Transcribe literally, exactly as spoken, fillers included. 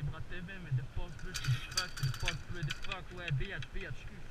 les bras T V, mais des postes bleus, des fuck, des postes bleus, des fuck, ouais, bitch, bitch,